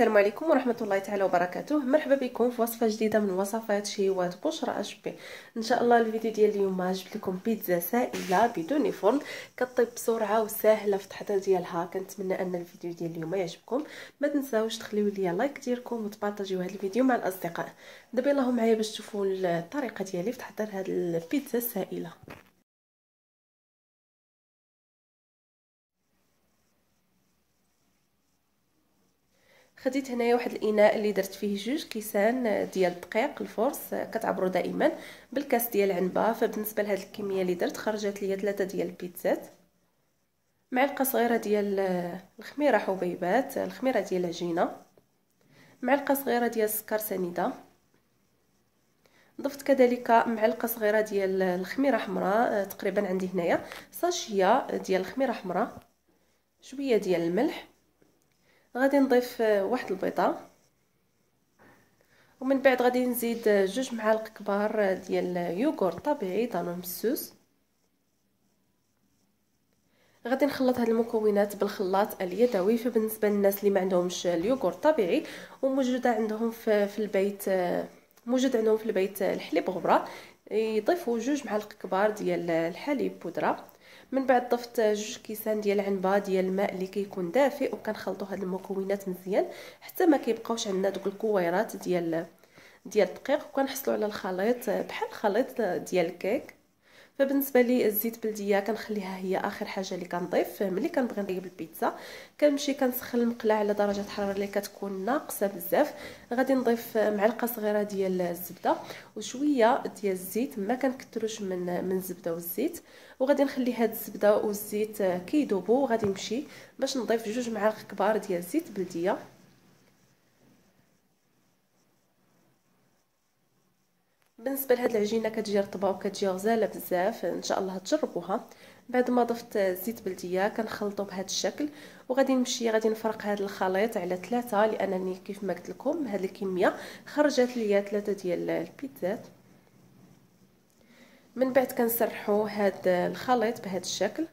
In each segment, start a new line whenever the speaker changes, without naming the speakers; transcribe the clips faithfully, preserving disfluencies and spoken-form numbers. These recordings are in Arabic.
السلام عليكم ورحمه الله تعالى وبركاته. مرحبا بكم في وصفه جديده من وصفات شهيوات بشرى اشبي. ان شاء الله الفيديو ديال اليوم جبت لكم بيتزا سائله بدون فرن كطيب بسرعه وسهله في التحضير ديالها. كنتمنى ان الفيديو ديال اليوم يعجبكم. ما تنساوش تخليو لي لايك ديالكم وتبارطاجيو هذا الفيديو مع الاصدقاء. دابا يلاه معايا باش تشوفوا الطريقه ديالي في تحضير هذه البيتزا السائله. خديت هنايا واحد الاناء اللي درت فيه جوج كيسان ديال الدقيق الفرص كتعبروا دائما بالكاس ديال العنبه. فبالنسبه لهاد الكميه اللي درت خرجت ليا ثلاثه ديال البيتزات، معلقه صغيره ديال الخميره حبيبات، الخميره ديال العجينه، معلقه صغيره ديال السكر سنيده، ضفت كذلك معلقه صغيره ديال الخميره حمراء تقريبا عندي هنايا ساشيه ديال الخميره حمراء، شويه ديال الملح، غادي نضيف واحد البيضه، ومن بعد غادي نزيد جوج معالق كبار ديال يوغورت طبيعي دانون مسوس. غادي نخلط هاد المكونات بالخلاط اليدوي. فبالنسبه للناس اللي ما عندهمش اليوغورت طبيعي وموجوده عندهم في, في البيت موجود عندهم في البيت الحليب غبره، يضيفوا جوج معالق كبار ديال الحليب بودره. من بعد ضفت جوج كيسان ديال العنبه ديال الماء اللي كيكون دافئ، وكنخلطوا هاد المكونات مزيان حتى ما كيبقاوش عندنا دوك الكويرات ديال ديال الدقيق، وكنحصلوا على الخليط بحال الخليط ديال الكيك. فبالنسبه لي الزيت بلديه كنخليها هي اخر حاجه اللي كنضيف ملي كنبغي نطيب البيتزا. كنمشي كنسخن المقله على درجه حراره اللي كتكون ناقصه بزاف. غادي نضيف معلقه صغيره ديال الزبده وشويه ديال الزيت، ما كنكثروش من من الزبده والزيت، وغادي نخلي هاد الزبده والزيت كيذوبوا. وغادي نمشي باش نضيف جوج معالق كبار ديال الزيت بلديه. بالنسبه لهاد العجينه كتجي رطبه وكتجي غزاله بزاف، ان شاء الله تجربوها. بعد ما ضفت زيت بلديه كنخلطو بهذا الشكل، وغادي نمشي غادي نفرق هذا الخليط على ثلاثه، لانني كيف ما قلت لكم هذه الكميه خرجت ليا ثلاثه ديال البيتزات. من بعد كنسرحوا هذا الخليط بهذا الشكل،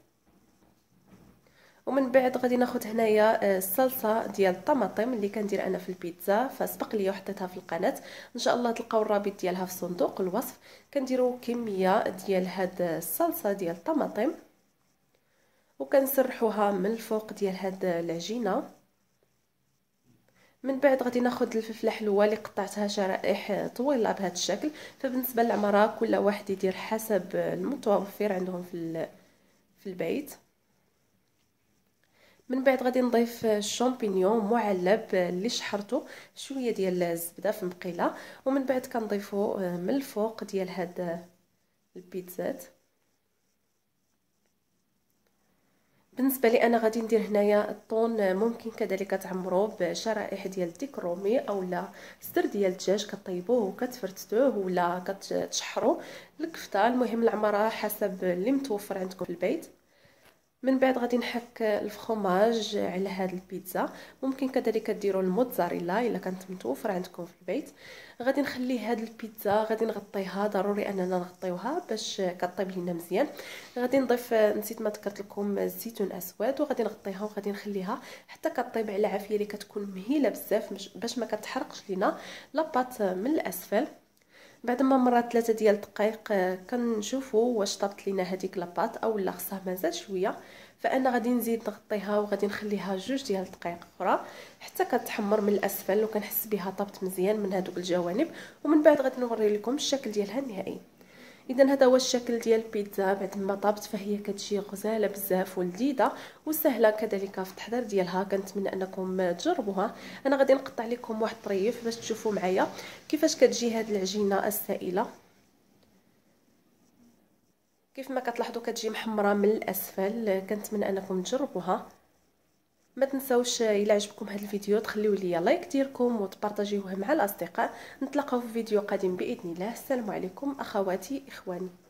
ومن بعد غادي ناخذ هنايا الصلصه ديال الطماطم اللي كندير انا في البيتزا، فسبق لي وحطيتها في القناه، ان شاء الله تلقاو الرابط ديالها في صندوق الوصف. كنديروا كميه ديال هاد الصلصه ديال الطماطم وكنسرحوها من الفوق ديال هاد العجينه. من بعد غادي ناخذ الفلفله حلوه اللي قطعتها شرائح طويله بهذا الشكل. فبالنسبه للعمره كل واحد يدير حسب المتوفر عندهم في في البيت. من بعد غادي نضيف الشامبينيون معلب اللي شحرته، شويه ديال الزبده في مقيله، ومن بعد كنضيفو من الفوق ديال هاد البيتزات. بالنسبه لي انا غادي ندير هنايا الطون، ممكن كذلك تعمروه بشرائح ديال الديك رومي اولا صدر ديال الدجاج كطيبوه وكتفرتوه ولا كتشحروا الكفته. المهم العمره حسب اللي متوفر عندكم في البيت. من بعد غادي نحك الفخوماج على هاد البيتزا، ممكن كذلك ديروا الموتزاريلا الا كانت متوفره عندكم في البيت. غادي نخلي هاد البيتزا غادي نغطيها، ضروري اننا نغطيوها باش كطيب لينا مزيان. غادي نضيف نسيت ما ذكرت لكم الزيتون اسود، وغادي نغطيها وغادي نخليها حتى كطيب على عافيه اللي كتكون مهيله بزاف باش ما كتحرقش لينا لاباط من الاسفل. بعد ما مرات ثلاثه ديال الدقائق كنشوفوا واش طابت لينا هذيك لاباط اولا خصها مازال شويه. فانا غادي نزيد نغطيها وغادي نخليها جوج ديال الدقائق اخرى حتى كتحمر من الاسفل وكنحس بها طابت مزيان من هذوك الجوانب. ومن بعد غادي نوري لكم الشكل ديالها النهائي. اذا هذا هو الشكل ديال البيتزا بعد ما طابت، فهي كتجي غزاله بزاف ولذيذه وسهله كذلك في التحضير ديالها. كنتمنى انكم تجربوها. انا غادي نقطع لكم واحد الطريف باش تشوفوا معايا كيفاش كتجي هذه العجينه السائله. كيف ما كتلاحظوا كتجي محمره من الاسفل. كنتمنى انكم تجربوها. ما تنساوش الى عجبكم هذا الفيديو تخليو لي لايك ديالكم وتبارطاجيوه مع الاصدقاء. نتلاقاو في فيديو قادم باذن الله. السلام عليكم اخواتي اخواني.